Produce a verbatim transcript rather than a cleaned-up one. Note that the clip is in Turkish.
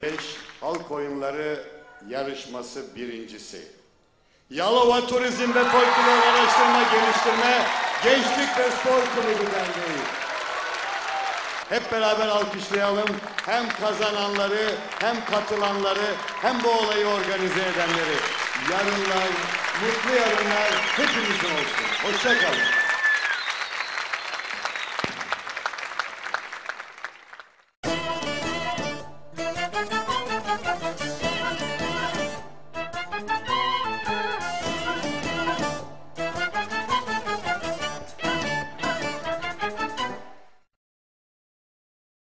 beş Halk Oyunları yarışması birincisi. Yalova Turizm ve Folklor Araştırma Geliştirme Gençlik ve Spor Kulübü Derneği. Hep beraber alkışlayalım. Hem kazananları, hem katılanları, hem bu olayı organize edenleri. Yarınlar, mutlu yarınlar hepimizin olsun. Hoşça kalın.